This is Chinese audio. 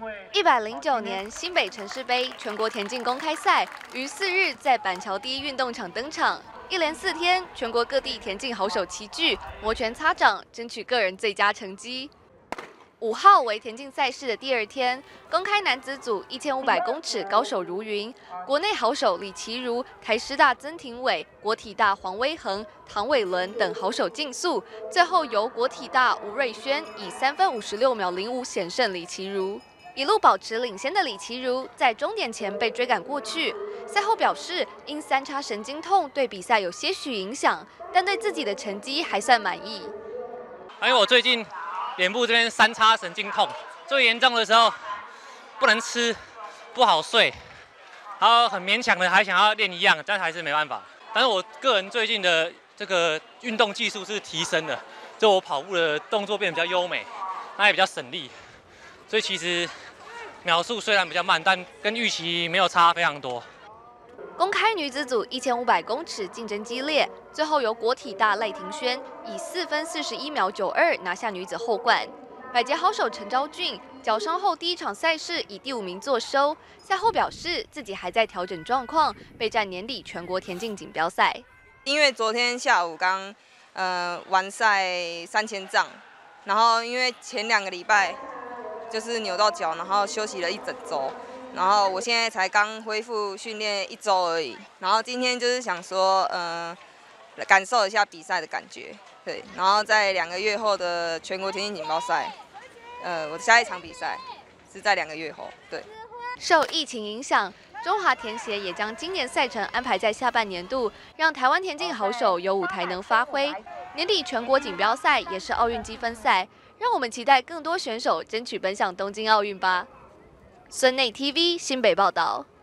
109年新北城市杯全国田径公开赛于4日在板桥第一运动场登场。一连4天，全国各地田径好手齐聚，摩拳擦掌，争取个人最佳成绩。5号为田径赛事的第2天，公开男子组1500公尺高手如云，国内好手李奇儒、台师大曾廷伟、国体大黄威恒、唐伟伦等好手竞速，最后由国体大吴瑞轩以3分56秒05险胜李奇儒。一路保持领先的李奇儒，在终点前被追赶过去。赛后表示，因三叉神经痛对比赛有些许影响，但对自己的成绩还算满意。 因为我最近脸部这边三叉神经痛，最严重的时候不能吃，不好睡，然后很勉强的还想要练一样，但还是没办法。但是我个人最近的这个运动技术是提升的，就我跑步的动作变得比较优美，那也比较省力。所以其实秒数虽然比较慢，但跟预期没有差非常多。 公开女子组1500公尺竞争激烈，最后由国体大赖庭轩以4分41秒92拿下女子后冠。百捷好手陈昭俊脚伤后第1场赛事以第5名作收，赛后表示自己还在调整状况，备战年底全国田径锦标赛。 因为昨天下午刚完赛3000障，然后因为前2个礼拜就是扭到脚，然后休息了1整周，然后我现在才刚恢复训练1周而已，然后今天就是想说，感受一下比赛的感觉，对，然后在2个月后的全国田径锦标赛，我的下一场比赛是在2个月后，对。 受疫情影响，中华田协也将今年赛程安排在下半年度，让台湾田径好手有舞台能发挥。年底全国锦标赛也是奥运积分赛。让我们期待更多选手争取奔向东京奥运吧。孙内 TV 新北报道。